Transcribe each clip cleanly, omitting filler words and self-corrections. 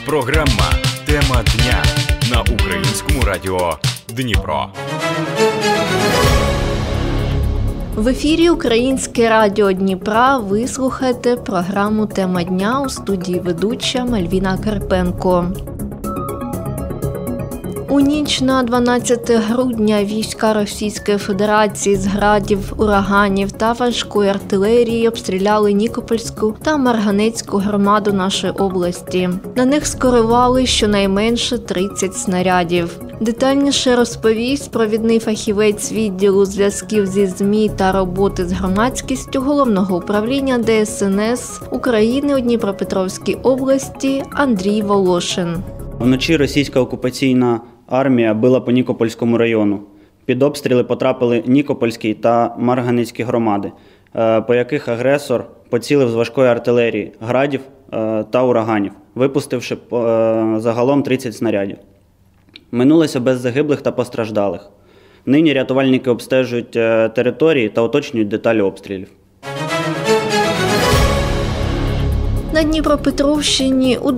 Програма «Тема дня» на Українському радіо Дніпро. В ефірі Українське радіо Дніпра ви слухаєте програму «Тема дня», у студії ведуча Мальвіна Карпенко. У ніч на 12 грудня війська Російської Федерації з градів, ураганів та важкої артилерії обстріляли Нікопольську та Марганецьку громаду нашої області. На них скерували щонайменше 30 снарядів. Детальніше розповість провідний фахівець відділу зв'язків зі ЗМІ та роботи з громадськістю Головного управління ДСНС України у Дніпропетровській області Андрій Волошин. Вночі російська окупаційна армія била по Нікопольському району. Під обстріли потрапили Нікопольський та Марганецькі громади, по яких агресор поцілив з важкої артилерії, градів та ураганів, випустивши загалом 30 снарядів. Минулося без загиблих та постраждалих. Нині рятувальники обстежують території та уточнюють деталі обстрілів. На Дніпропетровщині у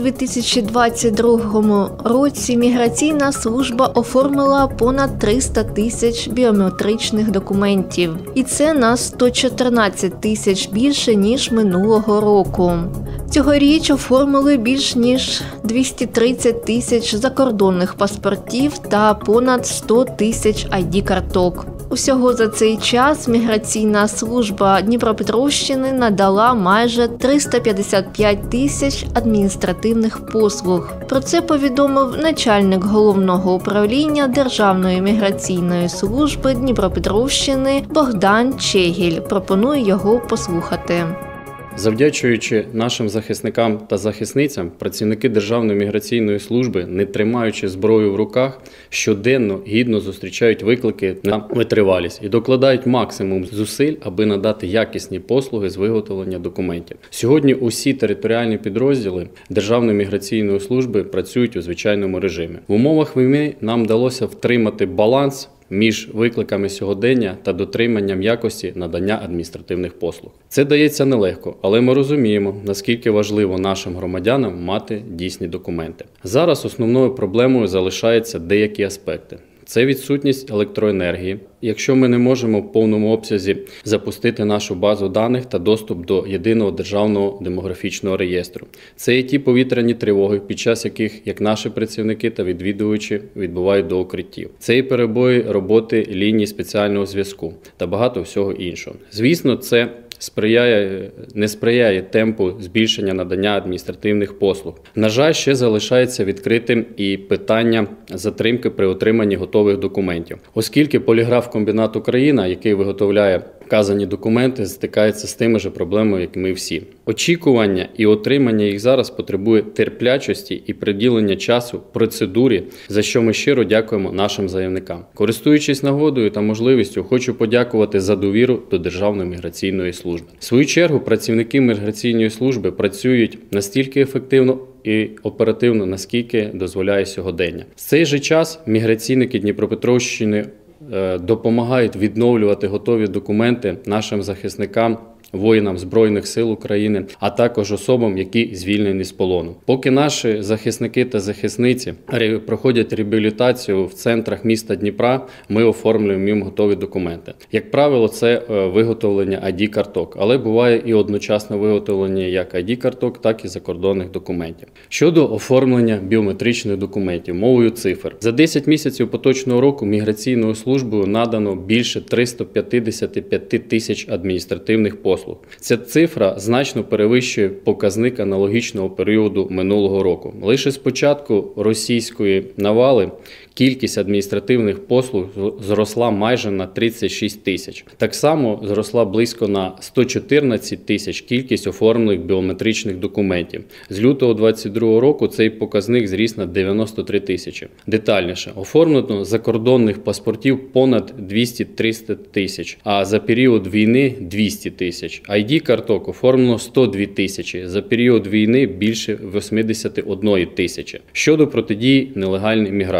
2022 році міграційна служба оформила понад 300 тисяч біометричних документів. І це на 114 тисяч більше, ніж минулого року. Цьогоріч оформили більш ніж 230 тисяч закордонних паспортів та понад 100 тисяч ID-карток. Усього за цей час міграційна служба Дніпропетровщини надала майже 355 тисяч адміністративних послуг. Про це повідомив начальник Головного управління Державної міграційної служби Дніпропетровщини Богдан Чегіль. Пропоную його послухати. Завдячуючи нашим захисникам та захисницям, працівники Державної міграційної служби, не тримаючи зброю в руках, щоденно гідно зустрічають виклики на витривалість і докладають максимум зусиль, аби надати якісні послуги з виготовлення документів. Сьогодні усі територіальні підрозділи Державної міграційної служби працюють у звичайному режимі. В умовах війни нам вдалося втримати баланс між викликами сьогодення та дотриманням якості надання адміністративних послуг. Це дається нелегко, але ми розуміємо, наскільки важливо нашим громадянам мати дійсні документи. Зараз основною проблемою залишаються деякі аспекти. Це відсутність електроенергії. Якщо ми не можемо в повному обсязі запустити нашу базу даних та доступ до єдиного державного демографічного реєстру. Це є ті повітряні тривоги, під час яких як наші працівники та відвідувачі відбувають до укриттів. Це і перебої роботи ліній спеціального зв'язку та багато всього іншого. Звісно, це не сприяє темпу збільшення надання адміністративних послуг. На жаль, ще залишається відкритим і питання затримки при отриманні готових документів. Оскільки поліграф-комбінат «Україна», який виготовляє вказані документи, стикається з тими ж проблемами, як ми всі. Очікування і отримання їх зараз потребує терплячості і приділення часу процедурі, за що ми щиро дякуємо нашим заявникам. Користуючись нагодою та можливістю, хочу подякувати за довіру до Державної міграційної служби. В свою чергу, працівники міграційної служби працюють настільки ефективно і оперативно, наскільки дозволяє сьогодення. В цей же час міграційники Дніпропетровщини допомагають відновлювати готові документи нашим захисникам, воїнам Збройних сил України, а також особам, які звільнені з полону. Поки наші захисники та захисниці проходять реабілітацію в центрах міста Дніпра, ми оформлюємо їм готові документи. Як правило, це виготовлення ID-карток, але буває і одночасне виготовлення як ID-карток, так і закордонних документів. Щодо оформлення біометричних документів, мовою цифр. За 10 місяців поточного року міграційною службою надано більше 355 тисяч адміністративних послуг. Ця цифра значно перевищує показник аналогічного періоду минулого року. Лише з початку російської навали кількість адміністративних послуг зросла майже на 36 тисяч. Так само зросла близько на 114 тисяч кількість оформлених біометричних документів. З лютого 2022 року цей показник зріс на 93 тисячі. Детальніше, оформлено закордонних паспортів понад 200-300 тисяч, а за період війни – 200 тисяч. ID-карток оформлено 102 тисячі, за період війни – більше 81 тисячі. Щодо протидії нелегальній міграції.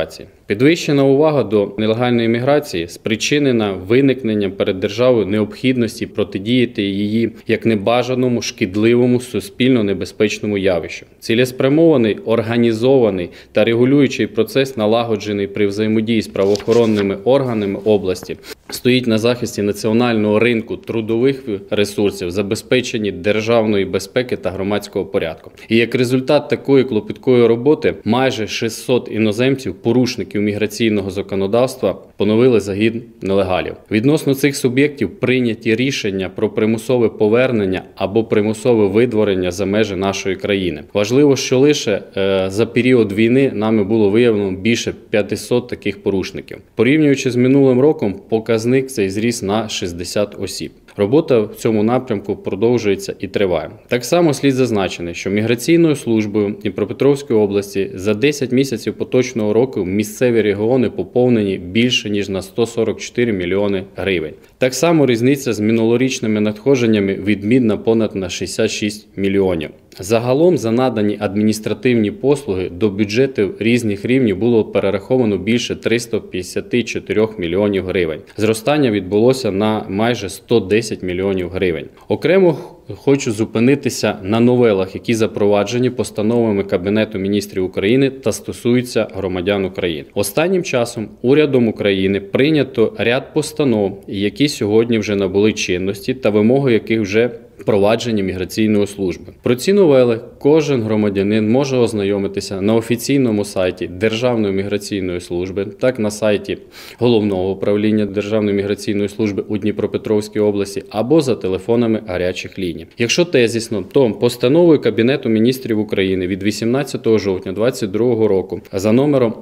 Підвищена увага до нелегальної міграції спричинена виникненням перед державою необхідності протидіяти її як небажаному, шкідливому, суспільно небезпечному явищу. Цілеспрямований, організований та регулюючий процес, налагоджений при взаємодії з правоохоронними органами області, стоїть на захисті національного ринку трудових ресурсів, забезпеченні державної безпеки та громадського порядку. І як результат такої клопіткої роботи майже 600 іноземців, порушників міграційного законодавства, поновили загін нелегалів. Відносно цих суб'єктів прийняті рішення про примусове повернення або примусове видворення за межі нашої країни. Важливо, що лише за період війни нами було виявлено більше 500 таких порушників. Порівнюючи з минулим роком, показник цей зріс на 60 осіб. Робота в цьому напрямку продовжується і триває. Так само слід зазначити, що міграційною службою Дніпропетровської області за 10 місяців поточного року місцеві регіони поповнені більше, ніж на 144 мільйони гривень. Так само різниця з минулорічними надходженнями відмінна понад на 66 мільйонів. Загалом за надані адміністративні послуги до бюджетів різних рівнів було перераховано більше 354 мільйонів гривень. Зростання відбулося на майже 110 мільйонів гривень. Окремо хочу зупинитися на новелах, які запроваджені постановами Кабінету міністрів України та стосуються громадян України. Останнім часом урядом України прийнято ряд постанов, які сьогодні вже набули чинності та вимоги яких вже впровадження міграційної служби. Про ці новели кожен громадянин може ознайомитися на офіційному сайті Державної міграційної служби, так на сайті Головного управління Державної міграційної служби у Дніпропетровській області або за телефонами гарячих ліній. Якщо тезісно, то постановою Кабінету міністрів України від 18 жовтня 2022 року за номером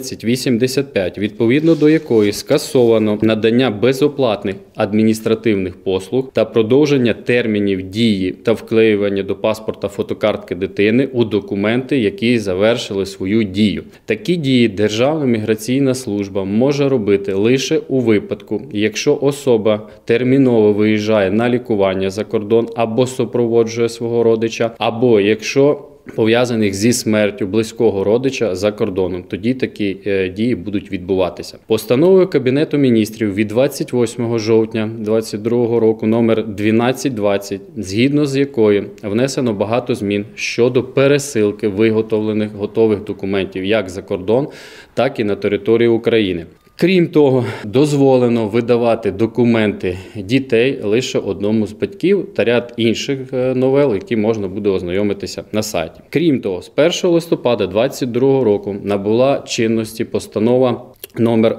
1185, відповідно до якої скасовано надання безоплатних адміністративних послуг та продовження термінів дії та вклеювання до паспорта фотокартки дитини у документи, які завершили свою дію. Такі дії Державна міграційна служба може робити лише у випадку, якщо особа терміново виїжджає на лікування за кордон або супроводжує свого родича, або якщо пов'язаних зі смертю близького родича за кордоном. Тоді такі дії будуть відбуватися. Постановою Кабінету міністрів від 28 жовтня 2022 року номер 1220, згідно з якою внесено багато змін щодо пересилки виготовлених готових документів як за кордон, так і на території України. Крім того, дозволено видавати документи дітей лише одному з батьків та ряд інших новел, які можна буде ознайомитися на сайті. Крім того, з 1 листопада 2022 року набула чинності постанова номер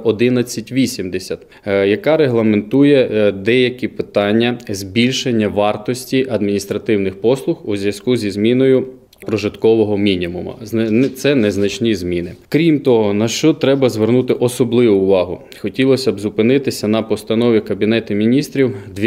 1180, яка регламентує деякі питання збільшення вартості адміністративних послуг у зв'язку зі зміною прожиткового мінімуму. Це незначні зміни. Крім того, на що треба звернути особливу увагу? Хотілося б зупинитися на постанові Кабінету міністрів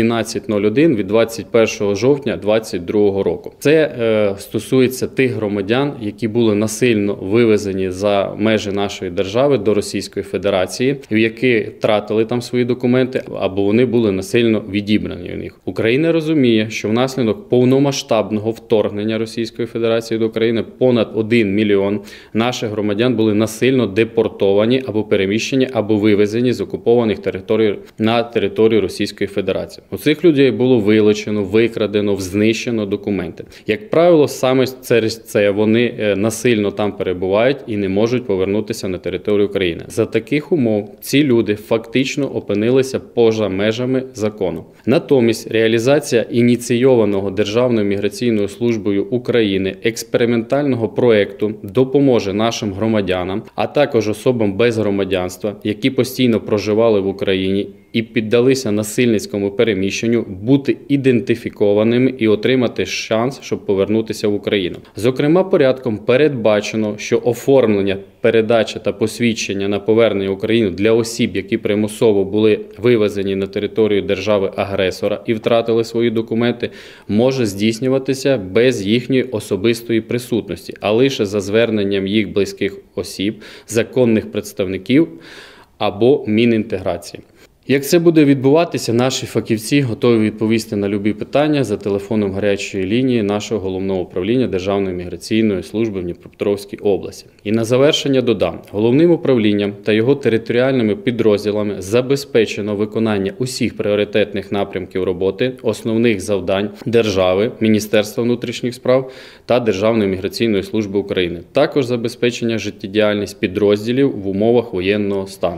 1201 від 21 жовтня 2022 року. Це стосується тих громадян, які були насильно вивезені за межі нашої держави до Російської Федерації, які втратили там свої документи, або вони були насильно відібрані у них. Україна розуміє, що внаслідок повномасштабного вторгнення Російської Федерації до України понад 1 мільйон наших громадян були насильно депортовані або переміщені, або вивезені з окупованих територій на територію Російської Федерації. У цих людей було вилучено, викрадено, знищено документи. Як правило, саме через це вони насильно там перебувають і не можуть повернутися на територію України. За таких умов ці люди фактично опинилися поза межами закону. Натомість реалізація ініційованого Державною міграційною службою України експериментального проєкту допоможе нашим громадянам, а також особам без громадянства, які постійно проживали в Україні і піддалися насильницькому переміщенню, бути ідентифікованими і отримати шанс, щоб повернутися в Україну. Зокрема, порядком передбачено, що оформлення, передача та посвідчення на повернення в Україну для осіб, які примусово були вивезені на територію держави-агресора і втратили свої документи, може здійснюватися без їхньої особистої присутності, а лише за зверненням їх близьких осіб, законних представників або Мінінтеграції. Як це буде відбуватися, наші фахівці готові відповісти на любі питання за телефоном гарячої лінії нашого головного управління Державної міграційної служби в Дніпропетровській області. І на завершення додам, головним управлінням та його територіальними підрозділами забезпечено виконання усіх пріоритетних напрямків роботи, основних завдань держави, Міністерства внутрішніх справ та Державної міграційної служби України. Також забезпечення життєдіяльність підрозділів в умовах воєнного стану.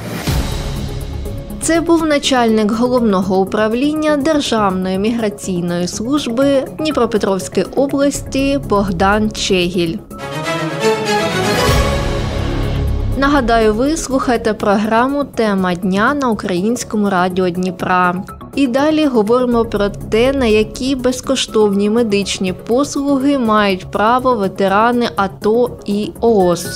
Це був начальник головного управління Державної міграційної служби Дніпропетровської області Богдан Чегіль. Нагадаю, ви слухаєте програму «Тема дня» на Українському радіо Дніпра. І далі говоримо про те, на які безкоштовні медичні послуги мають право ветерани АТО і ООС.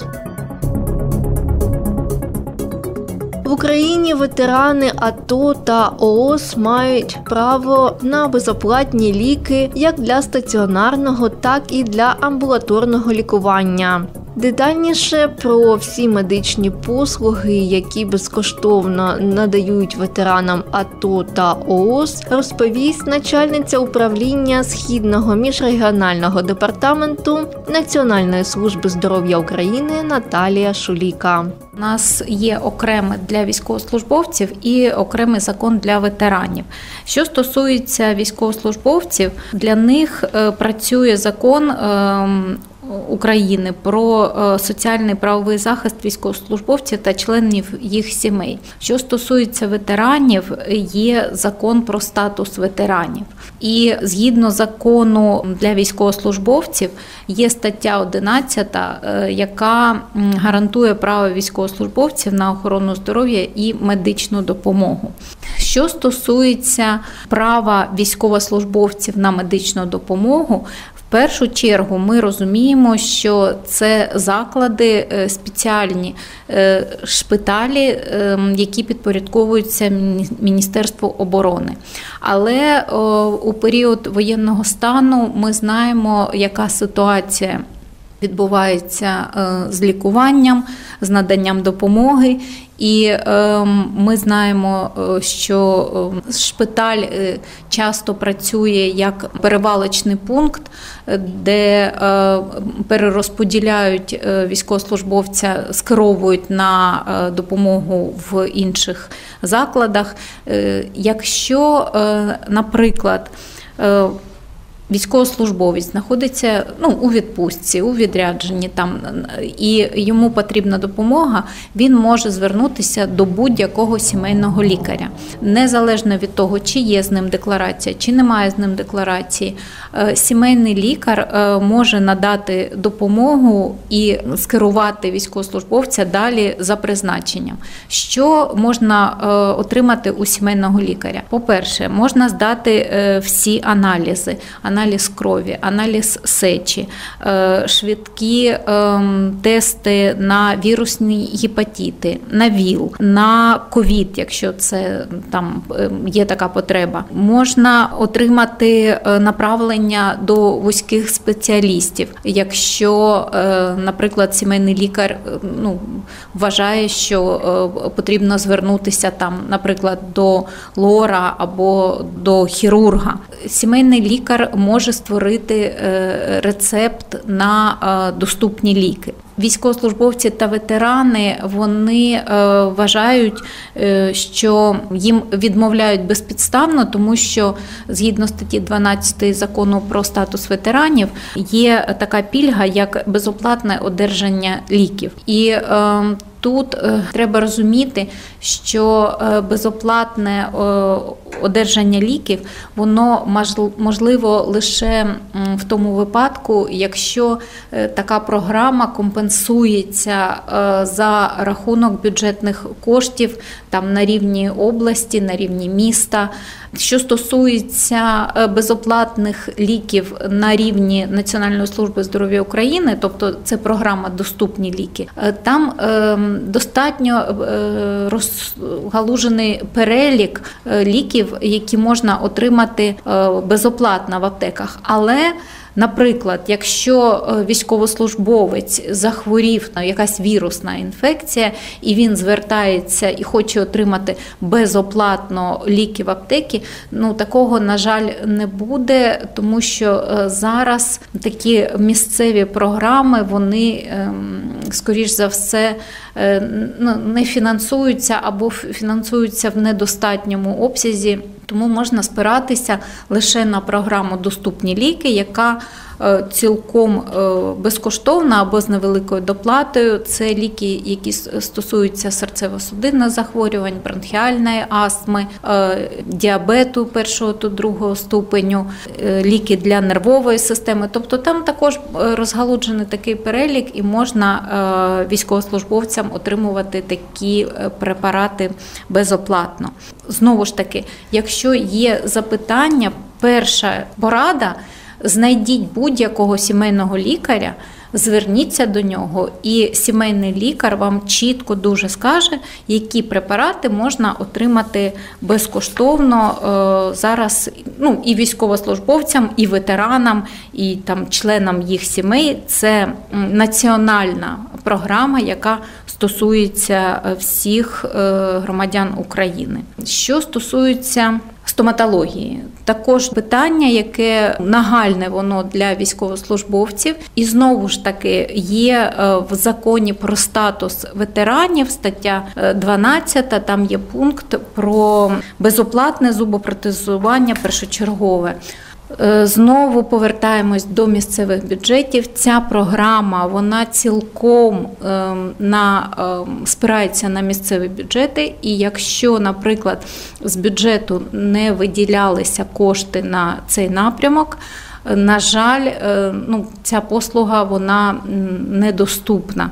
В Україні ветерани АТО та ООС мають право на безоплатні ліки як для стаціонарного, так і для амбулаторного лікування. Детальніше про всі медичні послуги, які безкоштовно надають ветеранам АТО та ООС, розповість начальниця управління Східного міжрегіонального департаменту Національної служби здоров'я України Наталія Шуліка. У нас є окреме для військовослужбовців і окремий закон для ветеранів. Що стосується військовослужбовців, для них працює закон України про соціальний правовий захист військовослужбовців та членів їх сімей. Що стосується ветеранів, є закон про статус ветеранів. І згідно закону для військовослужбовців є стаття 11, яка гарантує право військовослужбовців на охорону здоров'я і медичну допомогу. Що стосується права військовослужбовців на медичну допомогу, в першу чергу ми розуміємо, що це заклади спеціальні, шпиталі, які підпорядковуються Міністерству оборони. Але у період воєнного стану ми знаємо, яка ситуація відбувається з лікуванням, з наданням допомоги. І ми знаємо, що шпиталь часто працює як перевалочний пункт, де перерозподіляють військовослужбовця, скеровують на допомогу в інших закладах. Якщо, наприклад, військовослужбовець знаходиться у відпустці, у відрядженні і йому потрібна допомога, він може звернутися до будь-якого сімейного лікаря. Незалежно від того, чи є з ним декларація, чи немає з ним декларації, сімейний лікар може надати допомогу і скерувати військовослужбовця далі за призначенням. Що можна отримати у сімейного лікаря? По-перше, можна здати всі аналізи. Аналіз крові, аналіз сечі, швидкі тести на вірусні гепатити, на ВІЛ, на ковід, якщо це там є така потреба. Можна отримати направлення до вузьких спеціалістів, якщо, наприклад, сімейний лікар вважає, що потрібно звернутися наприклад, до лора або до хірурга. Сімейний лікар може створити рецепт на доступні ліки. Військовослужбовці та ветерани, вони вважають, що їм відмовляють безпідставно, тому що згідно статті 12 Закону про статус ветеранів є така пільга, як безоплатне одержання ліків. І тут треба розуміти, що безоплатне одержання ліків, воно можливо лише в тому випадку, якщо така програма компенсується за рахунок бюджетних коштів на рівні області, на рівні міста. Що стосується безоплатних ліків на рівні Національної служби здоров'я України, тобто це програма «Доступні ліки», там достатньо розгалужений перелік ліків, які можна отримати безоплатно в аптеках. Але Наприклад, якщо військовослужбовець захворів на якась вірусна інфекція, і він звертається і хоче отримати безоплатно ліки в аптеці, такого, на жаль, не буде, тому що зараз такі місцеві програми, вони, скоріш за все, не фінансуються або фінансуються в недостатньому обсязі. Тому можна спиратися лише на програму «Доступні ліки», яка цілком безкоштовна або з невеликою доплатою. Це ліки, які стосуються серцево-судинних захворювань, бронхіальної астми, діабету першого та другого ступеню, ліки для нервової системи. Тобто там також розгалуджений такий перелік, і можна військовослужбовцям отримувати такі препарати безоплатно. Знову ж таки, якщо є запитання, перша порада – знайдіть будь-якого сімейного лікаря, зверніться до нього, і сімейний лікар вам чітко дуже скаже, які препарати можна отримати безкоштовно зараз, і військовослужбовцям, і ветеранам, і членам їх сімей. Це національна програма, яка стосується всіх громадян України. Що стосується стоматології. Також питання, яке нагальне воно для військовослужбовців. І знову ж таки є в законі про статус ветеранів, стаття 12, там є пункт про безоплатне зубопротезування першочергове. Знову повертаємось до місцевих бюджетів. Ця програма, вона цілком спирається на місцеві бюджети. І якщо, наприклад, з бюджету не виділялися кошти на цей напрямок, на жаль, ця послуга, вона недоступна.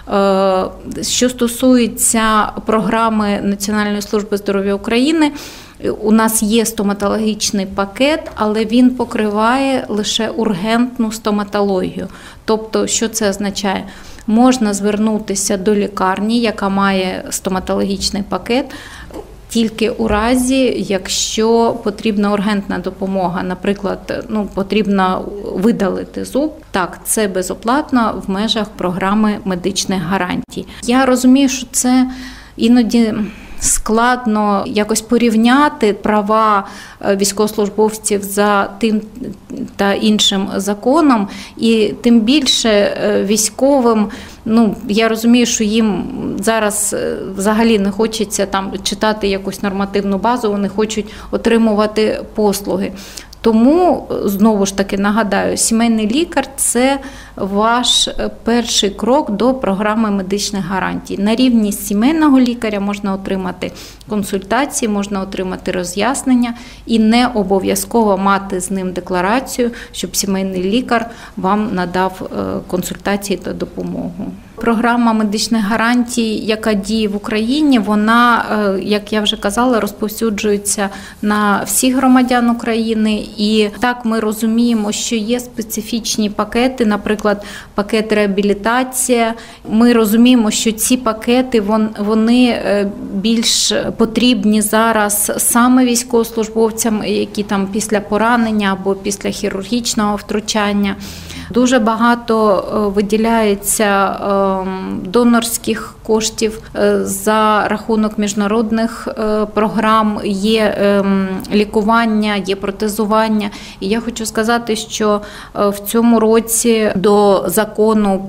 Що стосується програми Національної служби здоров'я України, у нас є стоматологічний пакет, але він покриває лише ургентну стоматологію. Тобто, що це означає? Можна звернутися до лікарні, яка має стоматологічний пакет, тільки у разі, якщо потрібна ургентна допомога, наприклад, потрібно видалити зуб, так, це безоплатно в межах програми медичних гарантій. Я розумію, що це іноді складно якось порівняти права військовослужбовців за тим та іншим законом, і тим більше військовим, я розумію, що їм зараз взагалі не хочеться читати якусь нормативну базу, вони хочуть отримувати послуги. Тому, знову ж таки, нагадаю, сімейний лікар – це ваш перший крок до програми медичних гарантій. На рівні сімейного лікаря можна отримати консультації, можна отримати роз'яснення і не обов'язково мати з ним декларацію, щоб сімейний лікар вам надав консультації та допомогу. Програма медичних гарантій, яка діє в Україні, вона, як я вже казала, розповсюджується на всіх громадян України. І так ми розуміємо, що є специфічні пакети, наприклад, пакет реабілітація. Ми розуміємо, що ці пакети, вони більш потрібні зараз саме військовослужбовцям, які після поранення або після хірургічного втручання. Дуже багато виділяється донорських коштів за рахунок міжнародних програм, є лікування, є протезування. І я хочу сказати, що в цьому році до закону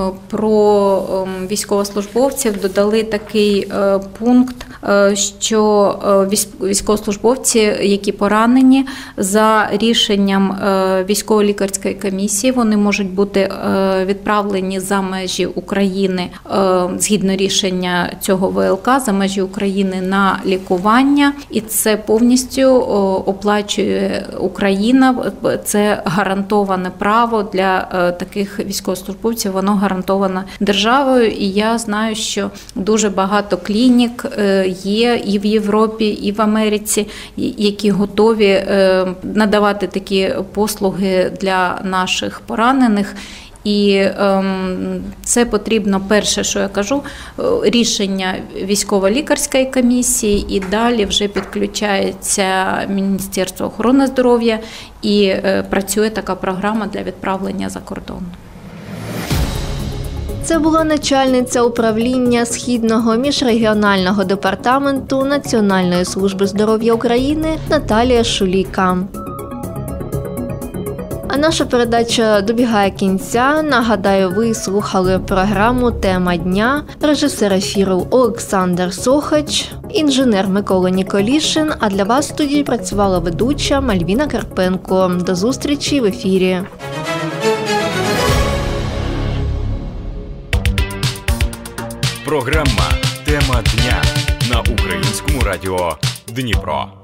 про військовослужбовців додали такий пункт, що військовослужбовці, які поранені, за рішенням військово-лікарської комісії, вони можуть бути відправлені за межі України згідно рішення цього ВЛК, за межі України на лікування. І це повністю оплачує Україна. Це гарантоване право для таких військовослужбовців, воно гарантовано державою. І я знаю, що дуже багато клінік є і в Європі, і в Америці, які готові надавати такі послуги для наших поранених. І це потрібно, перше, що я кажу, рішення військово-лікарської комісії, і далі вже підключається Міністерство охорони здоров'я і працює така програма для відправлення за кордон. Це була начальниця управління Східного міжрегіонального департаменту Національної служби здоров'я України Наталія Шуліка. А наша передача добігає кінця. Нагадаю, ви слухали програму «Тема дня», режисер ефіру Олександр Сохач, інженер Микола Ніколішин, а для вас в студії працювала ведуча Мальвіна Карпенко. До зустрічі в ефірі. Програма «Тема дня» на Українському радіо Дніпро.